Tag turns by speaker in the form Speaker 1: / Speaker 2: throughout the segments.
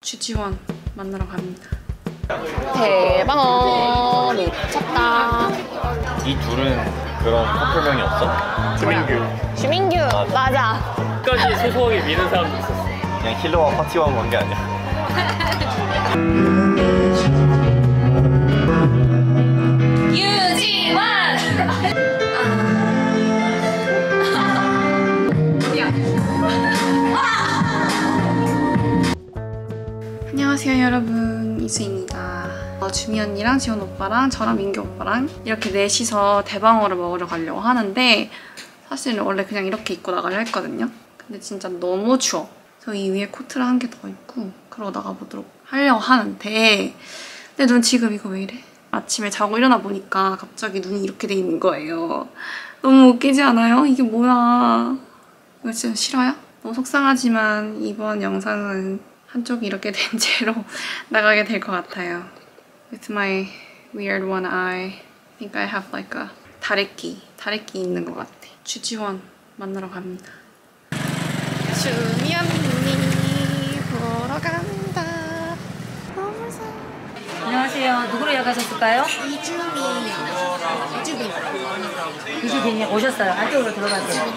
Speaker 1: 주지원 만나러 갑니다.
Speaker 2: 대박 미쳤다.
Speaker 3: 이 둘은 그런 커플명이 없어?
Speaker 2: 주민규 맞아.
Speaker 4: 끝까지 소소하게 미는 사람도 있었어.
Speaker 3: 그냥 힐러와 파티원 관계 아니야?
Speaker 2: 유지원.
Speaker 1: 안녕하세요 여러분, 이수입니다. 주미 언니랑 지원 오빠랑 저랑 민규 오빠랑 이렇게 넷이서 대방어를 먹으러 가려고 하는데 사실 원래 그냥 이렇게 입고 나가려 했거든요. 근데 진짜 너무 추워. 저 이 위에 코트를 한 개 더 입고 그러고 나가보도록 하려고 하는데 근데 눈 지금 이거 왜 이래? 아침에 자고 일어나 보니까 갑자기 눈이 이렇게 돼 있는 거예요. 너무 웃기지 않아요? 이게 뭐야? 이거 진짜 싫어요? 너무 속상하지만 이번 영상은 한쪽이 이렇게 된 채로 나가게 될 것 같아요. With my weird one eye, I think I have like a 다래끼 있는 것 같아. 주지원 만나러 갑니다. 주미 언니 보러 간다. 너무 좋아.
Speaker 5: 안녕하세요. 누구로 예약하셨을까요? 이주빈이 오셨어요. 안쪽으로 들어가세요.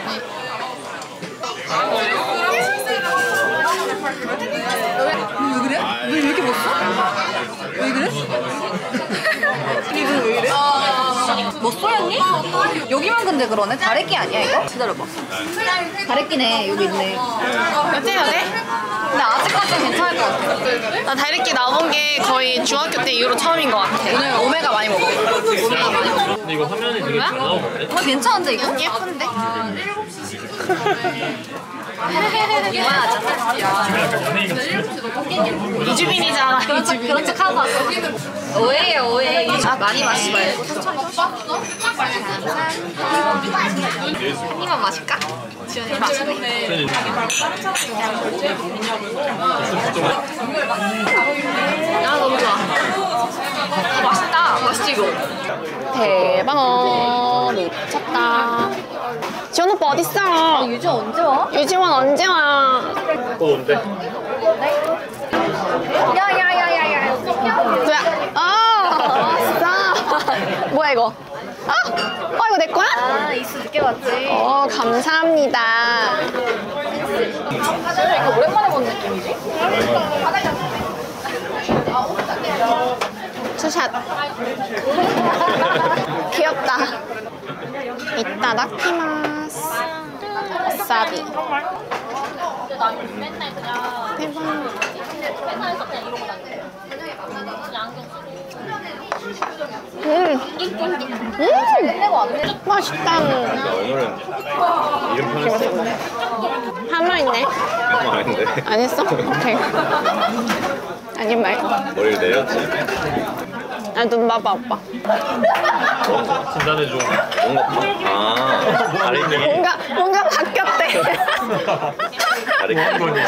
Speaker 1: 왜 그래? 왜 이렇게 먹어? 왜 그래? 이분 왜 이래?
Speaker 2: 뭐 쏘였니? 여기만 근데 그러네? 다래끼 아니야 이거? 기다려봐. 다래끼네. 여기 있네.
Speaker 1: 어때요?
Speaker 2: 근데 아직까지는 괜찮을 것 같아.
Speaker 1: 나 다래끼 나온 게 거의 중학교 때 이후로 처음인 것 같아.
Speaker 2: 오늘 오메가 많이 먹어. 오메가 많이 먹어.
Speaker 4: 근데 이거 화면이 되게 잘 나오는데?
Speaker 2: 괜찮은데 이거?
Speaker 1: 예쁜데?
Speaker 2: 이만하자.
Speaker 1: 이주빈이잖아.
Speaker 2: 그런 척 하고 왔어. 오해예요 오해. 많이 마시지 말고. 한 입만 마실까? 지원이 마실래? 아 너무 좋아. 맛있다. 맛있지 이거?
Speaker 1: 대박 미쳤다. 지원 오빠 어딨어?
Speaker 2: 유주 언제 와?
Speaker 1: 유지원 언제 와?
Speaker 4: 또 온대.
Speaker 2: 야야야야야.
Speaker 1: 뭐야? 왔어. 뭐야 이거? 이거 내 거야?
Speaker 2: 아 이수 늦게 왔지.
Speaker 1: 감사합니다.
Speaker 2: 이거 오랜만에 본 느낌이지?
Speaker 1: 투샷. 귀엽다. 이따다키마스. 와사비. 대박. 맛있다.
Speaker 3: 오늘은 이름 편했어?
Speaker 1: 한 말 있네.
Speaker 3: 그거 아닌데?
Speaker 1: 안 했어? 오케이. 아닌 말.
Speaker 3: 머리를 내렸지.
Speaker 1: 눈 봐봐 오빠.
Speaker 4: 진단해줘.
Speaker 3: 뭔가 다래끼.
Speaker 1: 뭔가 바뀌었대.
Speaker 3: 다래끼.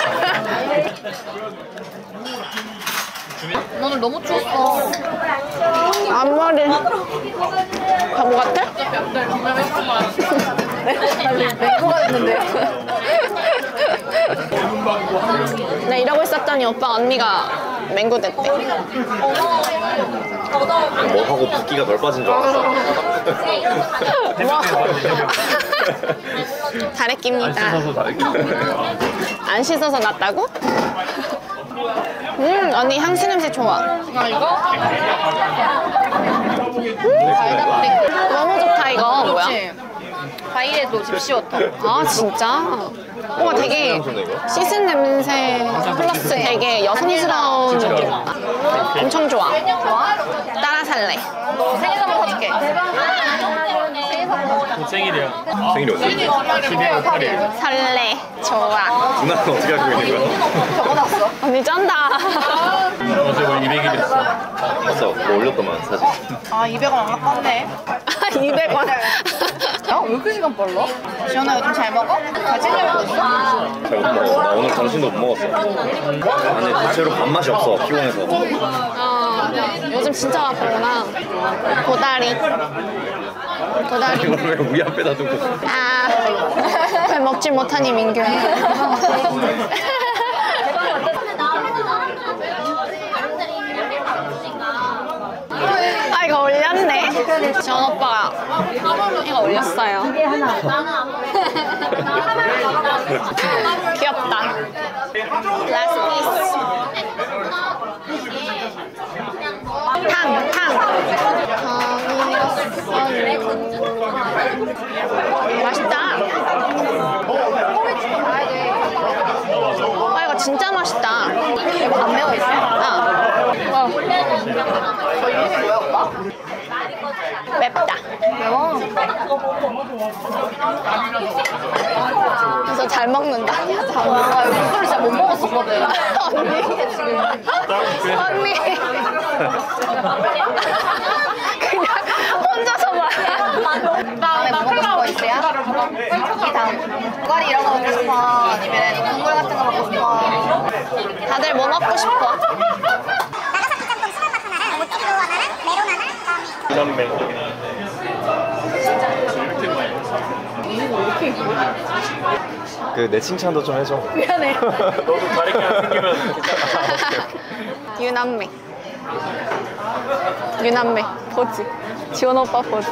Speaker 2: 오늘 너무 추웠어.
Speaker 1: 앞머리 바보 같아?
Speaker 2: 맹구가 됐는데.
Speaker 1: 나 이러고 있었더니 오빠 언니가 맹구 됐대.
Speaker 3: 뭐 하고 붓기가 덜 빠진 줄 알았어.
Speaker 1: 다래끼입니다.
Speaker 3: 다래끼.
Speaker 1: 안 씻어서 났다고? 언니 향수 냄새 좋아.
Speaker 2: 이거?
Speaker 1: 너무 좋다 이거. 뭐야?
Speaker 2: 바이레도 집시워터.
Speaker 1: 아 진짜? 뭔가 되게 씻은 냄새 플러스 되게 여성스러운 느낌. 엄청 좋아. 따라 살래.
Speaker 2: 생일 선물 사줄게.
Speaker 4: 생일이야.
Speaker 3: 생일이 언제?
Speaker 4: 12월 8일.
Speaker 1: 살래. 좋아.
Speaker 3: 누나는 어떻게 알고 있는 거야?
Speaker 2: 적어놨어.
Speaker 1: 언니 쩐다.
Speaker 4: 어제 뭐 200일 했어.
Speaker 3: 봤어. 뭐 올렸더만 사진.
Speaker 2: 아 200원 안 아깝네.
Speaker 1: 200원.
Speaker 2: 야, 왜 이렇게 시간 빨라? 지원아 요즘 잘 먹어? 잘 챙겨 먹고 있어?
Speaker 3: 잘 못 먹어. 나 오늘 점심도 못 먹었어. 아니 대체로 밥맛이 없어. 피곤해서.
Speaker 1: 요즘 진짜 바쁘구나. 고다리.
Speaker 3: 이걸 왜 우리 앞에다 두고.
Speaker 1: 왜 먹지 못하니 민규. 지원 오빠가 이거 올렸어요. 귀엽다. Last piece. 탕. 맛있다. 아 이거 진짜 맛있다.
Speaker 2: 이거 안 매워 있어?
Speaker 1: 맵다.
Speaker 2: 매워.
Speaker 1: 그래서 잘 먹는다.
Speaker 2: 아, 이거를 진짜 못 먹었었거든.
Speaker 1: 언니. 그냥 혼자서 말.
Speaker 2: 다음에 뭐 먹고 싶어 있어요? 이 다음. 고가리 이런 거 먹고 싶어? 아니면 국물 같은 거 먹고 싶어?
Speaker 1: 다들 뭐 먹고 싶어?
Speaker 4: 유남매.
Speaker 3: 그 내 칭찬도 좀 해줘.
Speaker 2: 미안해.
Speaker 4: 너도 다르게 안 생기면 괜찮아.
Speaker 1: 유남매 포즈. 지원 오빠 포즈.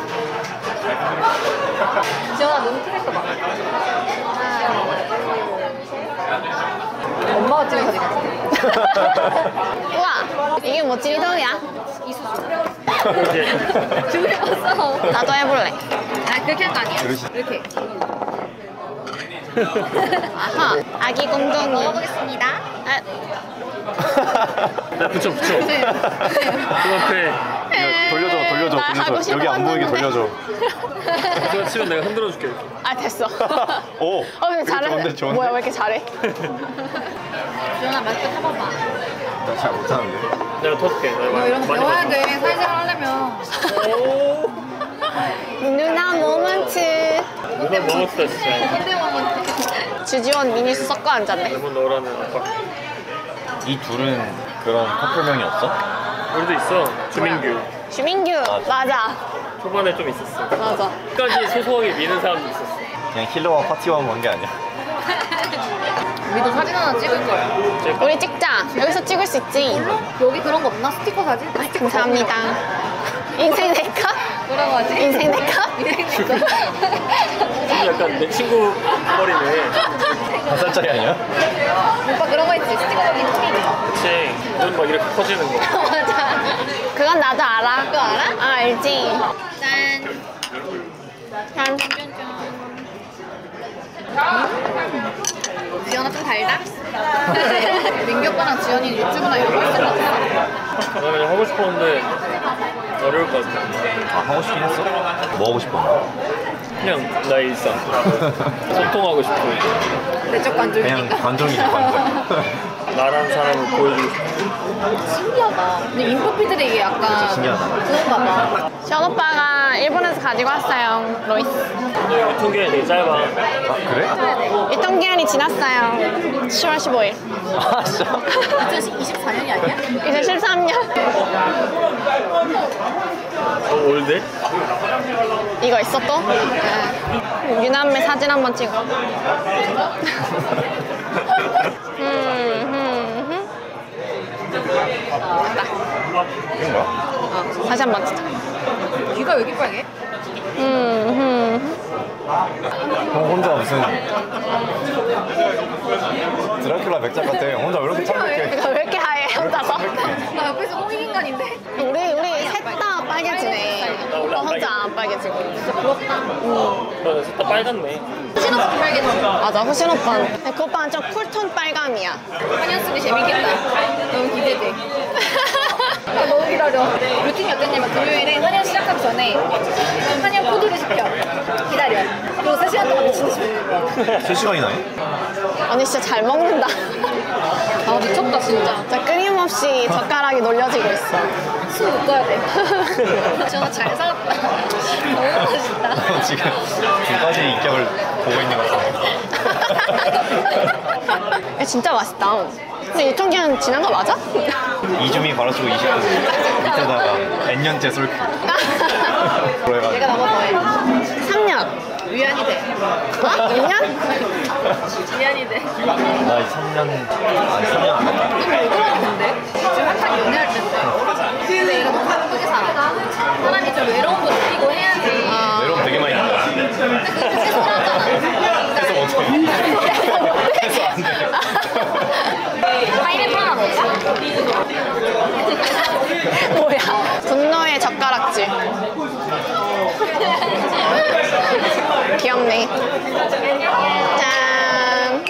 Speaker 2: 지원아 눈 크니까 봐. 엄마가 찍은 사진 같은데.
Speaker 1: 우와 이게 뭐 찌리동이야?
Speaker 2: 준비해봤어.
Speaker 1: 나도 해볼래.
Speaker 2: 아 그렇게 한 거 아니야? 이렇게.
Speaker 1: 아하 아기 공둥이.
Speaker 2: 먹어보겠습니다.
Speaker 4: 나 붙여. 그 앞에
Speaker 3: 돌려줘.
Speaker 1: 나 하고
Speaker 3: 여기 안 보이게
Speaker 1: 싶었는데.
Speaker 3: 돌려줘.
Speaker 4: 그거 치면 내가 흔들어줄게.
Speaker 1: 아 됐어.
Speaker 3: 오.
Speaker 1: 근데
Speaker 3: 그게
Speaker 1: 잘해.
Speaker 3: 좋은데?
Speaker 1: 뭐야 왜 이렇게 잘해?
Speaker 2: 지원아 맛있게 타봐봐.
Speaker 3: 나 잘 못하는데.
Speaker 4: 내가 터줄게.
Speaker 2: 너 이런 거 배워야 돼. 사회생활 하려면.
Speaker 1: 누나 모먼트.
Speaker 4: 이건 먹었다 진짜.
Speaker 1: 주지원 미니수 섞어 앉았네.
Speaker 4: 레몬 넣으라는 아빠.
Speaker 3: 이 둘은 그런 커플명이 없어?
Speaker 4: 우리도 있어. 주민규.
Speaker 1: 주민규 맞아.
Speaker 4: 초반에 좀 있었어.
Speaker 1: 맞아.
Speaker 4: 끝까지 소소하게 미는 사람도 있었어.
Speaker 3: 그냥 힐러와 파티원 온 게 아니야.
Speaker 2: 우리도 사진 하나 찍을 거야.
Speaker 1: 우리 찍자. 여기서 찍을 수 있지.
Speaker 2: 여기 그런 거 없나? 스티커 사진?
Speaker 1: 감사합니다. 인생 내가?
Speaker 2: 뭐라고 하지?
Speaker 1: 인생 내가?
Speaker 4: 지금 약간 내 친구 머리네.
Speaker 3: 5살짜리 아니야?
Speaker 2: 오빠 그런 거 있지? 스티커 사진 꾸미기.
Speaker 4: 그치. 눈 막 이렇게 커지는 거.
Speaker 2: 맞아.
Speaker 1: 그건 나도 알아.
Speaker 2: 그거 알아?
Speaker 1: 아 알지.
Speaker 2: 짠.
Speaker 1: 짠.
Speaker 2: 지연아 좀 달다? 민규 오빠랑 지연이 유튜브나 이런 거 할 생각 없어?
Speaker 4: 나 그냥 하고 싶었는데 어려울 것 같아.
Speaker 3: 아 하고 싶긴 했어? 뭐 하고 싶었나?
Speaker 4: 그냥 나의 일상. 소통하고 싶고
Speaker 2: 내적
Speaker 3: 그냥
Speaker 2: 관종이니까.
Speaker 3: 관종이지 관종.
Speaker 4: 나란 사람을 보여주고 싶고.
Speaker 2: 신기하다. 근데 인프피들이 이게 약간
Speaker 3: 신기하다.
Speaker 2: 그런가 봐.
Speaker 1: 지원 오빠가 일본에서 가지고 왔어요. 로이스.
Speaker 4: 너 유통기한이 되게 짧아.
Speaker 3: 아 그래?
Speaker 1: 유통기한이 지났어요. 10월 15일.
Speaker 3: 아 진짜?
Speaker 2: 2024년이 아니야?
Speaker 1: 이제 13년.
Speaker 4: 올드?
Speaker 1: 이거 있어 또? 네. 유남매 사진 한번 찍어. 됐다.
Speaker 3: 그런가?
Speaker 1: 다시 한번 찍자.
Speaker 2: 귀가 왜 이렇게 빨개?
Speaker 3: 형 혼자 무슨 드라큘라 맥작 같아. 혼자 왜 이렇게 창백해?
Speaker 1: 이거 왜 이렇게 하얘 혼자서?
Speaker 2: 나 옆에서 홍익인간인데?
Speaker 1: 우리 셋 다 빨개지네. 오빠 혼자 안 빨개지고.
Speaker 2: 진짜 부럽다.
Speaker 4: 너는 셋다 빨갛네.
Speaker 2: 후신 오빠 빨개졌어.
Speaker 1: 맞아 후신 오빠는. 근데 그 오빠는 좀 쿨톤 빨감이야.
Speaker 2: 한현숙이 재밌겠다. 너무 기대돼. 나 너무 기다려. 루틴이 어땠냐면 금요일에 한현 시작하기 전에 한현 포도를 시켜. 기다려. 그리고 3시간 동안 미친 듯이 먹는 거야.
Speaker 3: 3시간이나 해?
Speaker 1: 언니 진짜 잘 먹는다.
Speaker 2: 아 미쳤다 진짜.
Speaker 1: 진짜 끊임없이 젓가락이 놀려지고 있어.
Speaker 2: 술 묶어야 돼. 지원아 잘 살았다. 너무 맛있다.
Speaker 3: 지금 두 가지 인격을 보고 있는 것 같아.
Speaker 1: 야, 진짜 맛있다. 근데 유통기한 지난 거 맞아?
Speaker 3: 이주미 바로치고 29 밑에다가 N년째 솔크
Speaker 2: 내가 나보다 더해.
Speaker 1: 3년.
Speaker 2: 위안이 돼.
Speaker 1: 어? 2년?
Speaker 2: 위안이 돼.
Speaker 3: 나 3년 아니 3년 안 됐다.
Speaker 2: 왜 그러는데? 지금 한창 연애할 때인데. 근데 얘가 너무 바쁘게 살아. 사람이 좀 외로움도 느끼고 해야지.
Speaker 3: 외로움 되게 많이 나요.
Speaker 2: 근데 그게 최소하잖아.
Speaker 3: 해서 어떻게 해서 안 돼.
Speaker 2: 파인애플 하나 넣었어.
Speaker 1: 뭐야? 분노의 젓가락질. 귀엽네. 짠.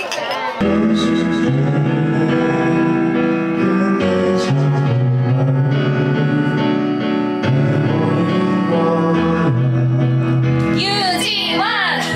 Speaker 2: 유지원!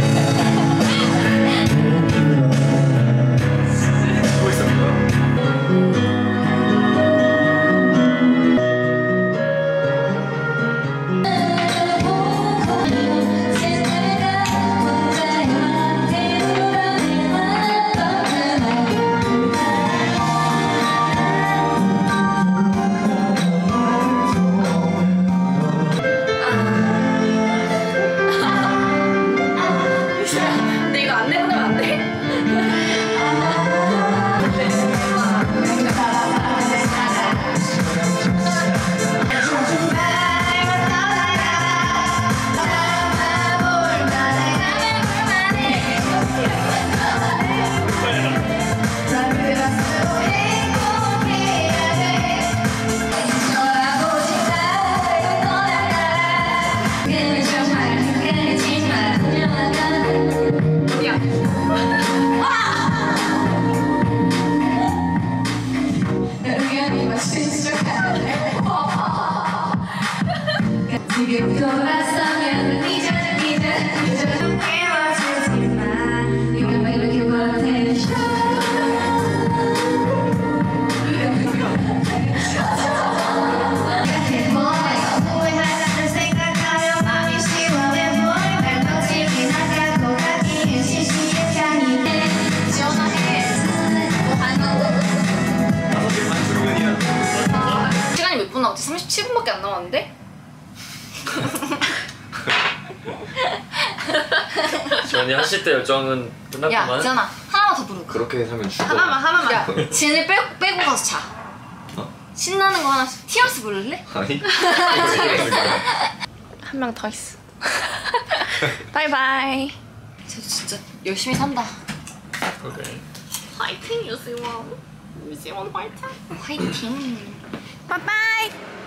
Speaker 2: 근데 이거 안 내보내면 안 돼?
Speaker 6: 지금 돌아서면 잊어 깨워주지만 네가 왜 이렇게 버텨 후회한다는 생각하며 마음이 시원해 보여 날 놓치긴 아까 고가기는 시시의 향이 전화해
Speaker 2: 시간이 몇 분 남았지? 37분밖에 안 남았는데?
Speaker 4: 지원이 하실 때 열정은
Speaker 2: 야,
Speaker 4: 끝났구만.
Speaker 2: 지연아 하나만 더 부르.
Speaker 3: 그렇게 살면 죽어.
Speaker 1: 하나만.
Speaker 2: 야, 진을 빼고 가서 자. 신나는 거 하나씩. 티어스 부를래?
Speaker 3: 아니?
Speaker 1: 한 명 더 있어. 바이바이.
Speaker 2: 쟤도 진짜 열심히 산다.
Speaker 4: 오케이.
Speaker 1: 화이팅 유지원. 유지원 화이팅.
Speaker 2: 화이팅.
Speaker 1: 바이바이.